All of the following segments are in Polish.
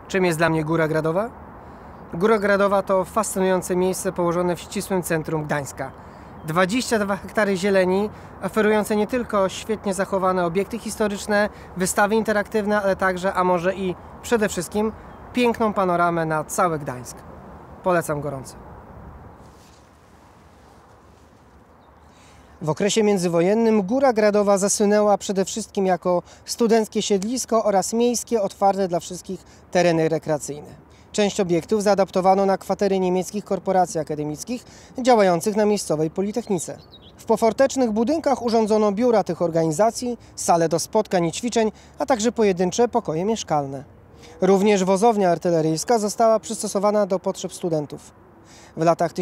Czym jest dla mnie Góra Gradowa? Góra Gradowa to fascynujące miejsce położone w ścisłym centrum Gdańska. 22 hektary zieleni, oferujące nie tylko świetnie zachowane obiekty historyczne, wystawy interaktywne, ale także, a może i przede wszystkim, piękną panoramę na cały Gdańsk. Polecam gorąco. W okresie międzywojennym Góra Gradowa zasłynęła przede wszystkim jako studenckie siedlisko oraz miejskie, otwarte dla wszystkich tereny rekreacyjne. Część obiektów zaadaptowano na kwatery niemieckich korporacji akademickich działających na miejscowej Politechnice. W pofortecznych budynkach urządzono biura tych organizacji, sale do spotkań i ćwiczeń, a także pojedyncze pokoje mieszkalne. Również wozownia artyleryjska została przystosowana do potrzeb studentów. W latach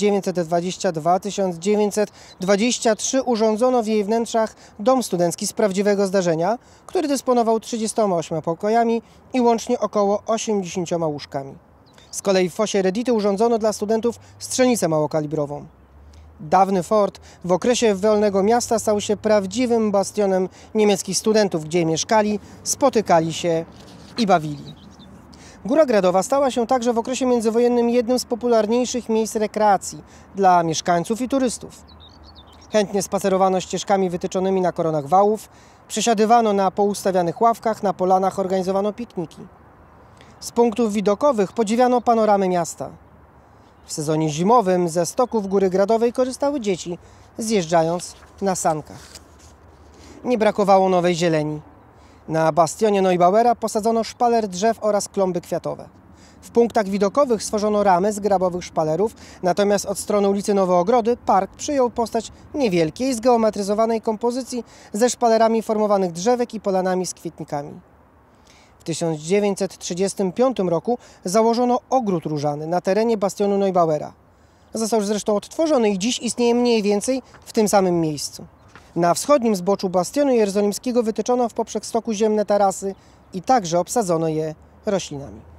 1922-1923 urządzono w jej wnętrzach dom studencki z prawdziwego zdarzenia, który dysponował 38 pokojami i łącznie około 80 łóżkami. Z kolei w fosie Redity urządzono dla studentów strzelnicę małokalibrową. Dawny fort w okresie wolnego miasta stał się prawdziwym bastionem niemieckich studentów, gdzie mieszkali, spotykali się i bawili. Góra Gradowa stała się także w okresie międzywojennym jednym z popularniejszych miejsc rekreacji dla mieszkańców i turystów. Chętnie spacerowano ścieżkami wytyczonymi na koronach wałów, przesiadywano na poustawianych ławkach, na polanach organizowano pikniki. Z punktów widokowych podziwiano panoramy miasta. W sezonie zimowym ze stoków Góry Gradowej korzystały dzieci, zjeżdżając na sankach. Nie brakowało nowej zieleni. Na bastionie Neubauera posadzono szpaler drzew oraz klomby kwiatowe. W punktach widokowych stworzono ramy z grabowych szpalerów, natomiast od strony ulicy Nowe Ogrody park przyjął postać niewielkiej, zgeometryzowanej kompozycji ze szpalerami formowanych drzewek i polanami z kwietnikami. W 1935 roku założono ogród różany na terenie bastionu Neubauera. Został zresztą odtworzony i dziś istnieje mniej więcej w tym samym miejscu. Na wschodnim zboczu bastionu jerozolimskiego wytyczono w poprzek stoku ziemne tarasy i także obsadzono je roślinami.